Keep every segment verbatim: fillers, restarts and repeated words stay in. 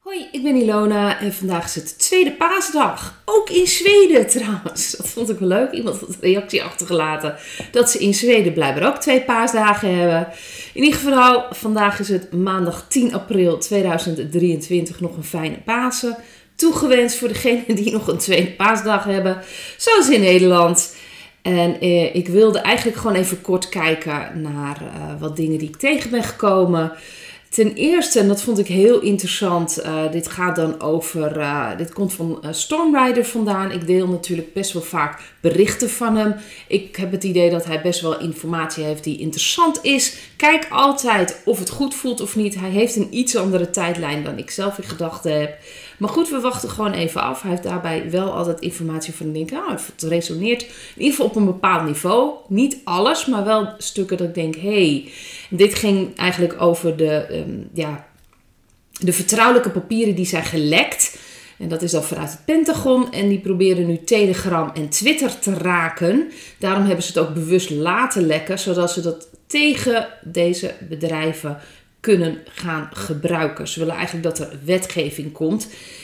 Hoi, ik ben Ilona en vandaag is het tweede paasdag. Ook in Zweden trouwens. Dat vond ik wel leuk. Iemand had een reactie achtergelaten dat ze in Zweden blijkbaar ook twee paasdagen hebben. In ieder geval, vandaag is het maandag tien april tweeduizend drieëntwintig. Nog een fijne Pasen. Toegewenst voor degenen die nog een tweede paasdag hebben. Zoals in Nederland. En eh, ik wilde eigenlijk gewoon even kort kijken naar uh, wat dingen die ik tegen ben gekomen. Ten eerste, en dat vond ik heel interessant, uh, dit gaat dan over, uh, dit komt van uh, Stormrider vandaan. Ik deel natuurlijk best wel vaak berichten van hem. Ik heb het idee dat hij best wel informatie heeft die interessant is. Kijk altijd of het goed voelt of niet. Hij heeft een iets andere tijdlijn dan ik zelf in gedachten heb. Maar goed, we wachten gewoon even af. Hij heeft daarbij wel altijd informatie van denk, nou, het resoneert in ieder geval op een bepaald niveau. Niet alles, maar wel stukken dat ik denk, hé, hey, dit ging eigenlijk over de, um, ja, de vertrouwelijke papieren die zijn gelekt. En dat is dan vanuit het Pentagon. En die proberen nu Telegram en Twitter te raken. Daarom hebben ze het ook bewust laten lekken, zodat ze dat tegen deze bedrijven kunnen gaan gebruiken. Ze willen eigenlijk dat er wetgeving komt.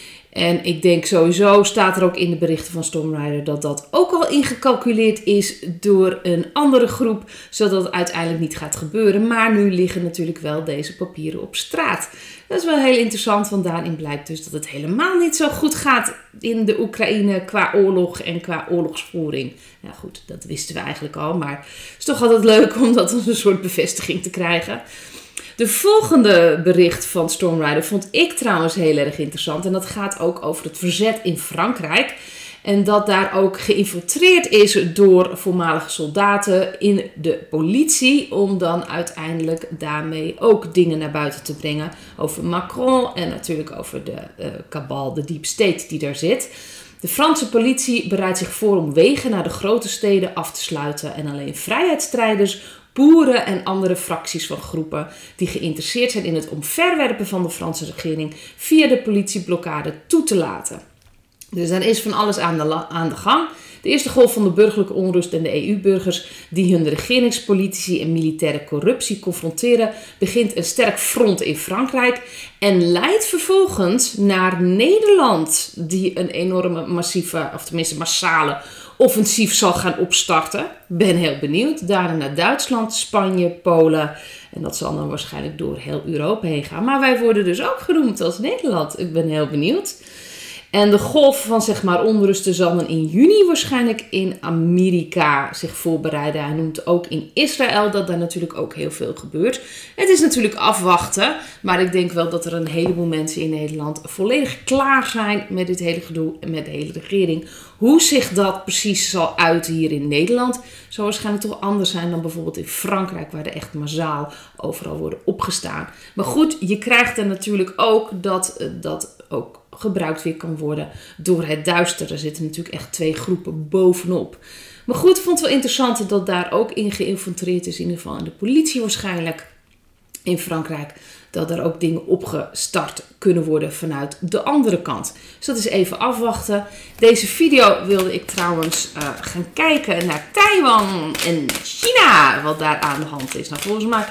En ik denk sowieso, staat er ook in de berichten van Stormrider, dat dat ook al ingecalculeerd is door een andere groep, zodat het uiteindelijk niet gaat gebeuren. Maar nu liggen natuurlijk wel deze papieren op straat. Dat is wel heel interessant, want daarin blijkt dus dat het helemaal niet zo goed gaat in de Oekraïne qua oorlog en qua oorlogsvoering. Ja goed, dat wisten we eigenlijk al, maar het is toch altijd leuk om dat als een soort bevestiging te krijgen. De volgende bericht van Stormrider vond ik trouwens heel erg interessant. En dat gaat ook over het verzet in Frankrijk. En dat daar ook geïnfiltreerd is door voormalige soldaten in de politie. Om dan uiteindelijk daarmee ook dingen naar buiten te brengen. Over Macron en natuurlijk over de uh, kabal, de deep state die daar zit. De Franse politie bereidt zich voor om wegen naar de grote steden af te sluiten. En alleen vrijheidsstrijders, boeren en andere fracties van groepen die geïnteresseerd zijn in het omverwerpen van de Franse regering via de politieblokkade toe te laten. Dus er is van alles aan de, aan de gang. De eerste golf van de burgerlijke onrust en de E U-burgers die hun regeringspolitici en militaire corruptie confronteren, begint een sterk front in Frankrijk en leidt vervolgens naar Nederland, die een enorme massieve, of tenminste massale offensief zal gaan opstarten. Ben heel benieuwd. Daarna naar Duitsland, Spanje, Polen. En dat zal dan waarschijnlijk door heel Europa heen gaan. Maar wij worden dus ook genoemd als Nederland. Ik ben heel benieuwd. En de golf van zeg maar onrusten zal dan in juni waarschijnlijk in Amerika zich voorbereiden. Hij noemt ook in Israël dat daar natuurlijk ook heel veel gebeurt. Het is natuurlijk afwachten, maar ik denk wel dat er een heleboel mensen in Nederland volledig klaar zijn met dit hele gedoe en met de hele regering. Hoe zich dat precies zal uiten hier in Nederland zal waarschijnlijk toch anders zijn dan bijvoorbeeld in Frankrijk, waar er echt massaal overal worden opgestaan. Maar goed, je krijgt er natuurlijk ook dat dat ook gebruikt weer kan worden door het duister. Er zitten natuurlijk echt twee groepen bovenop. Maar goed, ik vond het wel interessant dat daar ook in geïnfiltreerd is, in ieder geval in de politie waarschijnlijk in Frankrijk, dat er ook dingen opgestart kunnen worden vanuit de andere kant. Dus dat is even afwachten. Deze video wilde ik trouwens uh, gaan kijken naar Taiwan en China, wat daar aan de hand is. Nou, volgens mij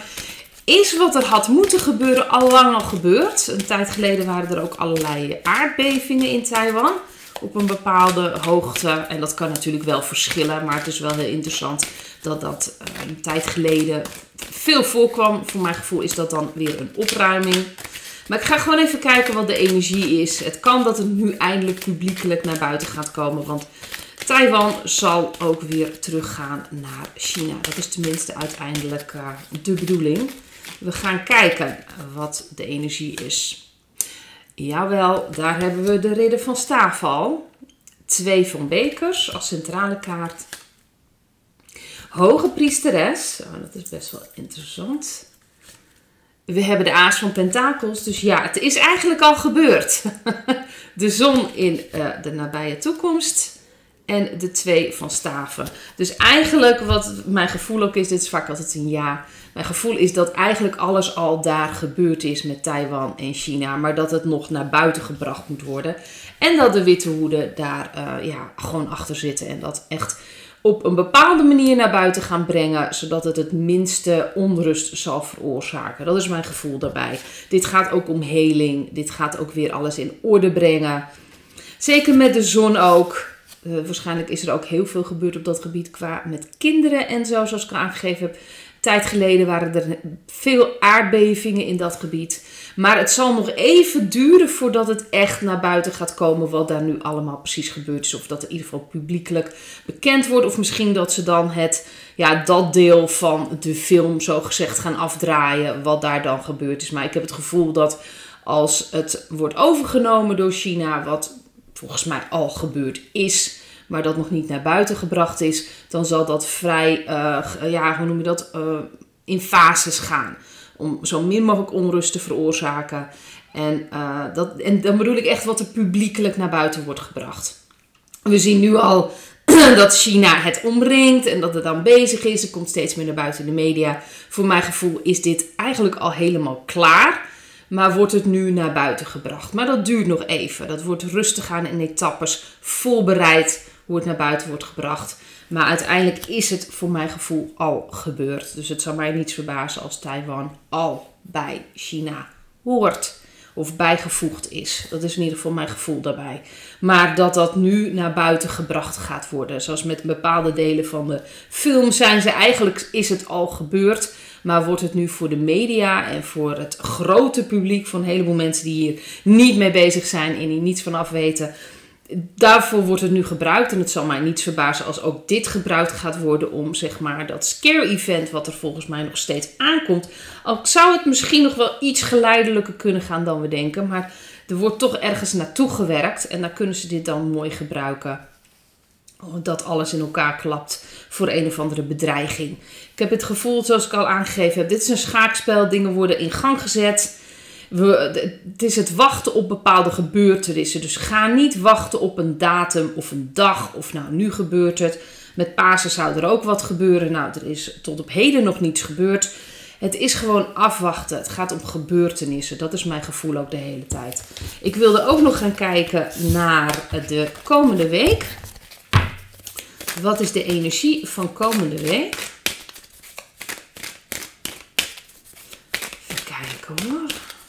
is wat er had moeten gebeuren al lang al gebeurd. Een tijd geleden waren er ook allerlei aardbevingen in Taiwan op een bepaalde hoogte. En dat kan natuurlijk wel verschillen, maar het is wel heel interessant dat dat uh, een tijd geleden veel voorkwam. Voor mijn gevoel is dat dan weer een opruiming. Maar ik ga gewoon even kijken wat de energie is. Het kan dat het nu eindelijk publiekelijk naar buiten gaat komen, want Taiwan zal ook weer teruggaan naar China. Dat is tenminste uiteindelijk uh, de bedoeling. We gaan kijken wat de energie is. Jawel, daar hebben we de ridder van Staafal. Twee van bekers als centrale kaart. Hoge priesteres. Oh, dat is best wel interessant. We hebben de aas van pentakels. Dus ja, het is eigenlijk al gebeurd. De zon in uh, de nabije toekomst. En de twee van staven. Dus eigenlijk wat mijn gevoel ook is, dit is vaak altijd een ja. Mijn gevoel is dat eigenlijk alles al daar gebeurd is met Taiwan en China. Maar dat het nog naar buiten gebracht moet worden. En dat de witte hoeden daar uh, ja, gewoon achter zitten. En dat echt op een bepaalde manier naar buiten gaan brengen, zodat het het minste onrust zal veroorzaken. Dat is mijn gevoel daarbij. Dit gaat ook om heling. Dit gaat ook weer alles in orde brengen. Zeker met de zon ook. Uh, waarschijnlijk is er ook heel veel gebeurd op dat gebied qua met kinderen en zo, zoals ik al aangegeven heb. Een tijd geleden waren er veel aardbevingen in dat gebied. Maar het zal nog even duren voordat het echt naar buiten gaat komen wat daar nu allemaal precies gebeurd is. Of dat in ieder geval publiekelijk bekend wordt. Of misschien dat ze dan het, ja, dat deel van de film zo gezegd gaan afdraaien wat daar dan gebeurd is. Maar ik heb het gevoel dat als het wordt overgenomen door China, wat volgens mij al gebeurd is, maar dat nog niet naar buiten gebracht is, dan zal dat vrij, uh, ja, hoe noem je dat, uh, in fases gaan. Om zo min mogelijk onrust te veroorzaken. En, uh, dat, en dan bedoel ik echt wat er publiekelijk naar buiten wordt gebracht. We zien nu al dat China het omringt en dat het dan bezig is. Er komt steeds meer naar buiten in de media. Voor mijn gevoel is dit eigenlijk al helemaal klaar. Maar wordt het nu naar buiten gebracht. Maar dat duurt nog even. Dat wordt rustig aan in etappes voorbereid hoe het naar buiten wordt gebracht. Maar uiteindelijk is het voor mijn gevoel al gebeurd. Dus het zou mij niets verbazen als Taiwan al bij China hoort. Of bijgevoegd is. Dat is in ieder geval mijn gevoel daarbij. Maar dat dat nu naar buiten gebracht gaat worden. Zoals met bepaalde delen van de film zijn ze eigenlijk, is het al gebeurd. Maar wordt het nu voor de media en voor het grote publiek, van een heleboel mensen die hier niet mee bezig zijn en die niets vanaf weten, daarvoor wordt het nu gebruikt. En het zal mij niets verbazen als ook dit gebruikt gaat worden om, zeg maar, dat scare event wat er volgens mij nog steeds aankomt. Al zou het misschien nog wel iets geleidelijker kunnen gaan dan we denken. Maar er wordt toch ergens naartoe gewerkt en dan kunnen ze dit dan mooi gebruiken. Dat alles in elkaar klapt voor een of andere bedreiging. Ik heb het gevoel, zoals ik al aangegeven heb, dit is een schaakspel. Dingen worden in gang gezet. We, het is het wachten op bepaalde gebeurtenissen. Dus ga niet wachten op een datum of een dag. Of nou, nu gebeurt het. Met Pasen zou er ook wat gebeuren. Nou, er is tot op heden nog niets gebeurd. Het is gewoon afwachten. Het gaat om gebeurtenissen. Dat is mijn gevoel ook de hele tijd. Ik wilde ook nog gaan kijken naar de komende week. Wat is de energie van komende week? Even kijken hoor.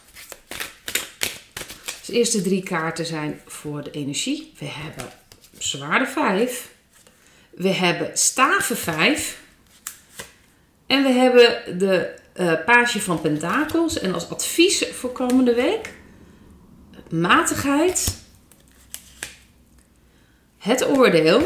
Dus de eerste drie kaarten zijn voor de energie. We hebben zwaarde vijf. We hebben staven vijf. En we hebben de uh, page van pentakels. En als advies voor komende week: matigheid. Het oordeel.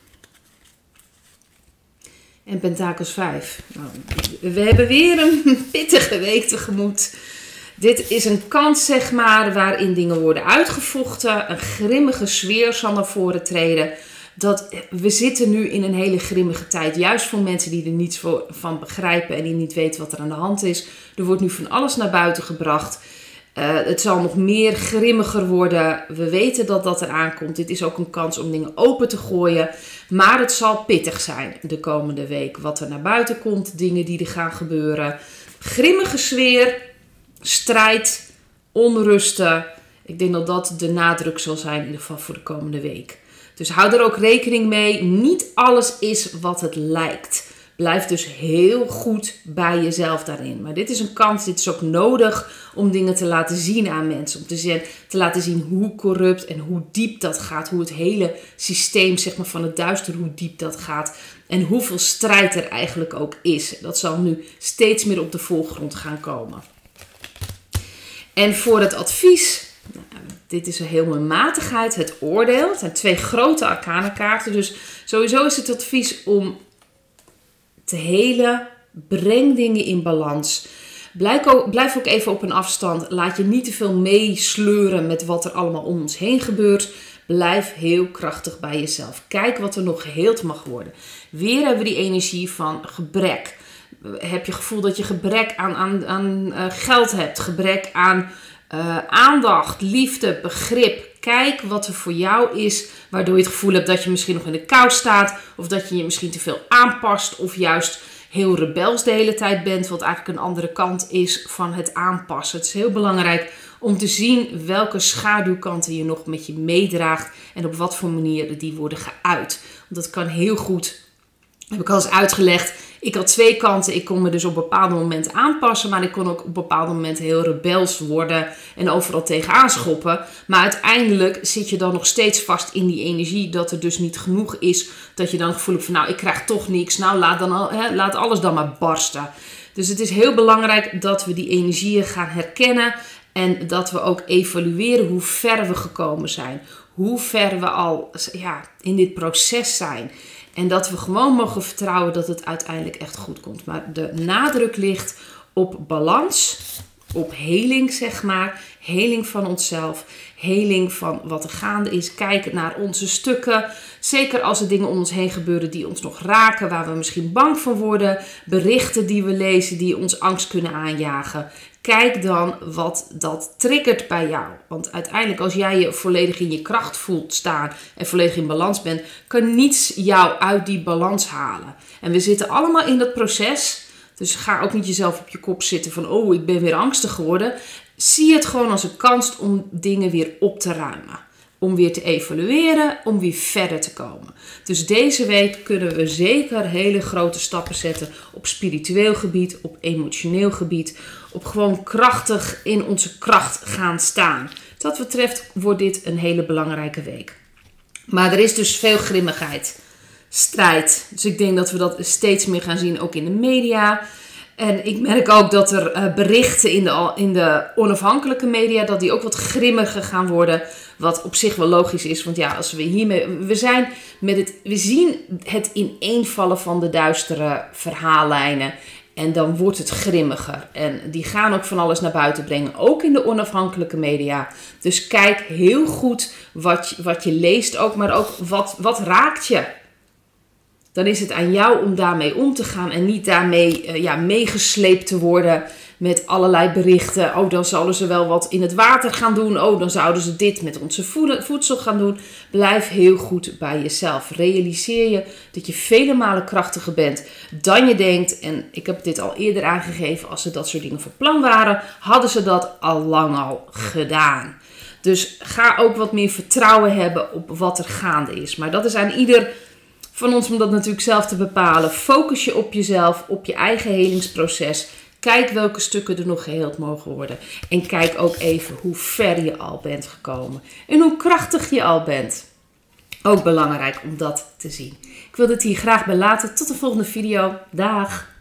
En pentakels vijf. Nou, we hebben weer een pittige week tegemoet. Dit is een kans, zeg maar, waarin dingen worden uitgevochten. Een grimmige sfeer zal naar voren treden. Dat, we zitten nu in een hele grimmige tijd. Juist voor mensen die er niets voor, van begrijpen en die niet weten wat er aan de hand is. Er wordt nu van alles naar buiten gebracht. Uh, het zal nog meer grimmiger worden. We weten dat dat eraan komt. Dit is ook een kans om dingen open te gooien. Maar het zal pittig zijn de komende week. Wat er naar buiten komt. Dingen die er gaan gebeuren. Grimmige sfeer. Strijd. Onrusten. Ik denk dat dat de nadruk zal zijn. In ieder geval voor de komende week. Dus hou er ook rekening mee. Niet alles is wat het lijkt. Blijf dus heel goed bij jezelf daarin. Maar dit is een kans, dit is ook nodig om dingen te laten zien aan mensen. Om te, zien, te laten zien hoe corrupt en hoe diep dat gaat. Hoe het hele systeem, zeg maar, van het duister, hoe diep dat gaat. En hoeveel strijd er eigenlijk ook is. Dat zal nu steeds meer op de voorgrond gaan komen. En voor het advies, nou, dit is een heel mooie matigheid, het oordeel. Het zijn twee grote arcana kaarten. Dus sowieso is het advies om te helen, breng dingen in balans. Blijf ook, blijf ook even op een afstand. Laat je niet te veel meesleuren met wat er allemaal om ons heen gebeurt. Blijf heel krachtig bij jezelf. Kijk wat er nog geheeld mag worden. Weer hebben we die energie van gebrek. Heb je het gevoel dat je gebrek aan, aan, aan uh, geld hebt. Gebrek aan uh, aandacht, liefde, begrip. Kijk wat er voor jou is, waardoor je het gevoel hebt dat je misschien nog in de kou staat. Of dat je je misschien te veel aanpast. Of juist heel rebels de hele tijd bent. Wat eigenlijk een andere kant is van het aanpassen. Het is heel belangrijk om te zien welke schaduwkanten je nog met je meedraagt. En op wat voor manier die worden geuit. Want dat kan heel goed Heb ik al eens uitgelegd. Ik had twee kanten. Ik kon me dus op bepaalde momenten aanpassen. Maar ik kon ook op bepaalde momenten heel rebels worden. En overal tegenaan schoppen. Maar uiteindelijk zit je dan nog steeds vast in die energie. Dat er dus niet genoeg is. Dat je dan het gevoel hebt van nou ik krijg toch niks. Nou laat, dan al, hè, laat alles dan maar barsten. Dus het is heel belangrijk dat we die energieën gaan herkennen. En dat we ook evalueren hoe ver we gekomen zijn. Hoe ver we al ja, in dit proces zijn. En dat we gewoon mogen vertrouwen dat het uiteindelijk echt goed komt. Maar de nadruk ligt op balans, op heling zeg maar. Heling van onszelf, heling van wat er gaande is. Kijken naar onze stukken. Zeker als er dingen om ons heen gebeuren die ons nog raken. Waar we misschien bang van worden. Berichten die we lezen die ons angst kunnen aanjagen. Kijk dan wat dat triggert bij jou. Want uiteindelijk als jij je volledig in je kracht voelt staan en volledig in balans bent, kan niets jou uit die balans halen. En we zitten allemaal in dat proces. Dus ga ook niet jezelf op je kop zitten van oh ik ben weer angstig geworden. Zie het gewoon als een kans om dingen weer op te ruimen. Om weer te evalueren, om weer verder te komen. Dus deze week kunnen we zeker hele grote stappen zetten op spiritueel gebied, op emotioneel gebied. Op gewoon krachtig in onze kracht gaan staan. Wat dat betreft wordt dit een hele belangrijke week. Maar er is dus veel grimmigheid, strijd. Dus ik denk dat we dat steeds meer gaan zien, ook in de media. En ik merk ook dat er uh, berichten in de, in de onafhankelijke media, dat die ook wat grimmiger gaan worden. Wat op zich wel logisch is, want ja, als we hiermee, we zijn met het, we zien het ineenvallen van de duistere verhaallijnen. En dan wordt het grimmiger. En die gaan ook van alles naar buiten brengen. Ook in de onafhankelijke media. Dus kijk heel goed wat je, wat je leest ook. Maar ook wat, wat raakt je. Dan is het aan jou om daarmee om te gaan. En niet daarmee uh, ja, meegesleept te worden. Met allerlei berichten. Oh, dan zouden ze wel wat in het water gaan doen. Oh, dan zouden ze dit met onze voedsel gaan doen. Blijf heel goed bij jezelf. Realiseer je dat je vele malen krachtiger bent dan je denkt. En ik heb dit al eerder aangegeven. Als ze dat soort dingen van plan waren, hadden ze dat al lang al gedaan. Dus ga ook wat meer vertrouwen hebben op wat er gaande is. Maar dat is aan ieder van ons om dat natuurlijk zelf te bepalen. Focus je op jezelf, op je eigen helingsproces. Kijk welke stukken er nog geheeld mogen worden. En kijk ook even hoe ver je al bent gekomen. En hoe krachtig je al bent. Ook belangrijk om dat te zien. Ik wil dit hier graag bij laten. Tot de volgende video. Dag!